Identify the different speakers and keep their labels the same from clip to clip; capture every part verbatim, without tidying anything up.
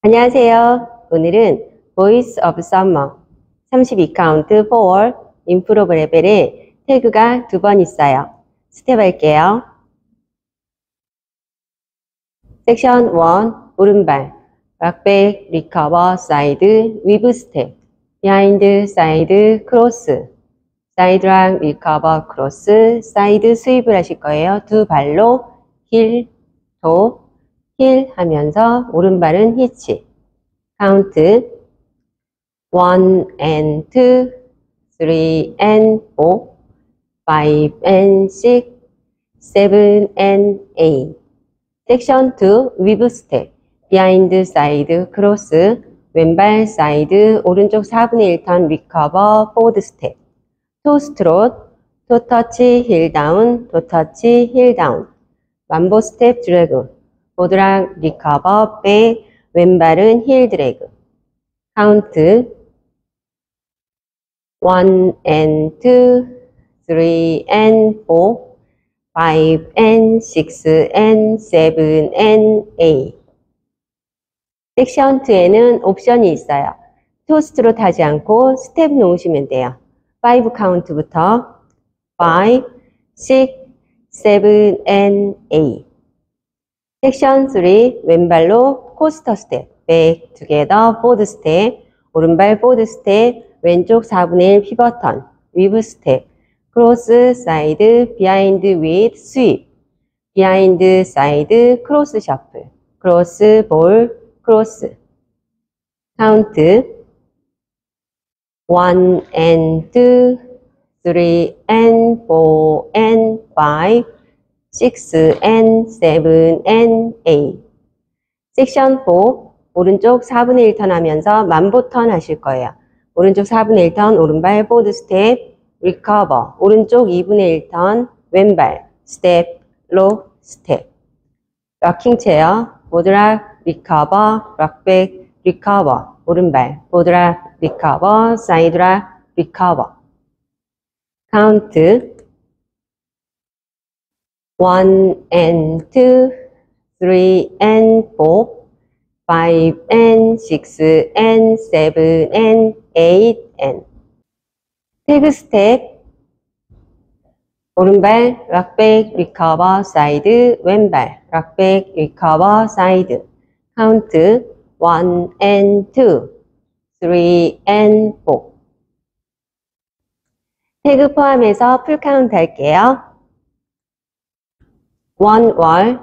Speaker 1: 안녕하세요. 오늘은 Voice of Summer 삼십이 카운트 포월 임프로브 레벨에 태그가 두 번 있어요. 스텝 할게요. 섹션 일, 오른발, 락백, 리커버, 사이드, 위브 스텝, 비하인드, 사이드, 크로스, 사이드 락, 리커버, 크로스, 사이드 스윕을 하실 거예요. 두 발로 힐, 도, 힐 하면서 오른발은 히치. 카운트 one and two, three and four, five and six, seven and eight. 섹션 이, 위브 스텝, 비하인드 사이드 크로스, 왼발 사이드 오른쪽 사분의 일 턴 리커버 포워드 스텝, 토 스트롯, 토 터치 힐 다운, 토 터치 힐 다운, 완보 스텝 드래그, 보드락 리커버 백, 왼발은 힐 드래그. 카운트 one and two, three and four, five and six and seven and eight. 섹션 이에는 옵션이 있어요. 토스트로 타지 않고 스텝 놓으시면 돼요. 오 카운트부터 five, six, seven and eight. 섹션 삼, 왼발로 코스터 스텝, back together, forward 스텝, 오른발 forward 스텝, 왼쪽 사분의 일 피벗 턴, 위브 스텝, 크로스, 사이드, 비하인드 with, 스윕, 비하인드, 사이드, 크로스 셔플, 크로스, 볼, 크로스. 카운트 one and two, three and four and five, six and seven and eight. 섹션 사, 오른쪽 사분의 일 턴 하면서 만보 턴 하실 거예요. 오른쪽 사분의 일 턴, 오른발 포워드 스텝, 리커버, 오른쪽 이분의 일 턴, 왼발, 스텝, 로, 스텝. 럭킹 체어, 보드락, 리커버, 럭백, 리커버, 오른발, 보드락, 리커버, 사이드락, 리커버. 카운트 one and two, three and four, five and six and seven and eight and. 태그 스텝, 오른발, 락백, 리커버, 사이드, 왼발, 락백, 리커버, 사이드. 카운트 one and two, three and four. 태그 포함해서 풀 카운트 할게요. one 월,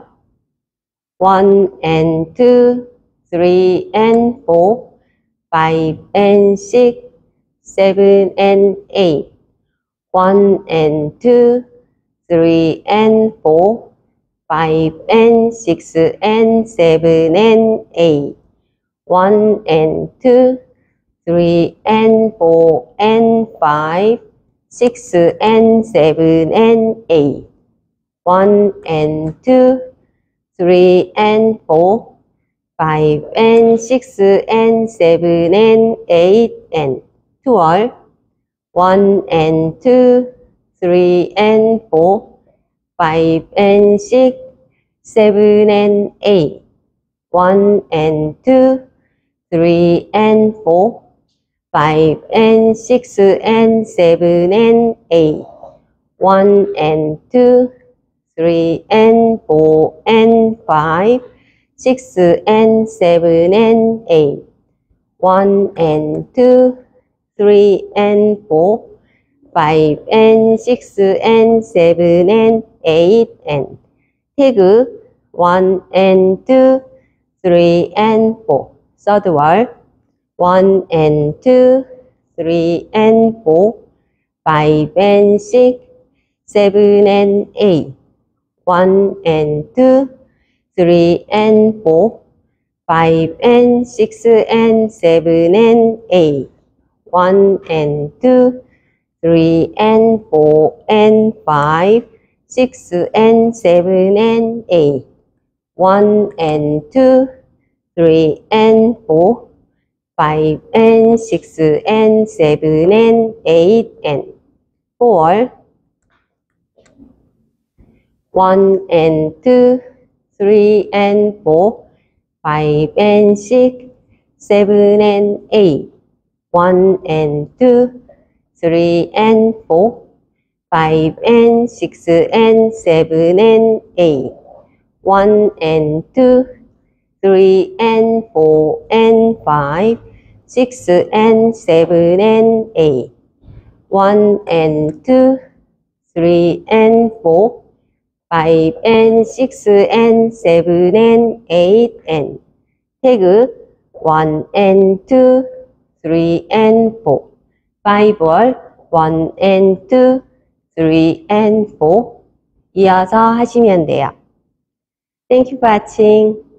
Speaker 1: one and two, three and four, five and six, seven and eight, one and two, three and four, five and six and seven and eight, one and two, three and four and five, six and seven and eight, one and two, three and four, five and six and seven and eight and twelve, one and two, three and four, five and six, seven and eight, one and two, three and four, five and six and seven and eight, one and two, three and four and five, six and seven and eight, one and two, three and four, five and six and seven and eight and. 태그 one and two, three and four. third 월 one and two, three and four, five and six, seven and eight, one and two, three and four, five and six and seven and eight, one and two, three and four and five, six and seven and eight, one and two, three and four, five and six and seven and eight and four, one and two, three and four, five and six, seven and eight, one and two, three and four, five and six and seven and eight, one and two, three and four and five, six and seven and eight, one and two, three and four, five and six and seven and eight and 태그 one and two, three and four, five 월 one and two, three and four 이어서 하시면 돼요. Thank you for watching.